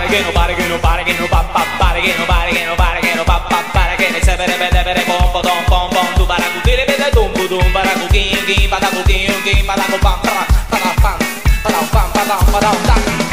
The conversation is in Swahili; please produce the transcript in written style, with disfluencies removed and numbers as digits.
nobody, que nobody, que nobody, que no pa pa para, que nobody, que nobody, que no pa pa para, que ne se bere bere bere pom pom pom pom, tu para cu tire bere dum dum para cu king king para cu king king para cu pam pam pam pam pam pam pam pam.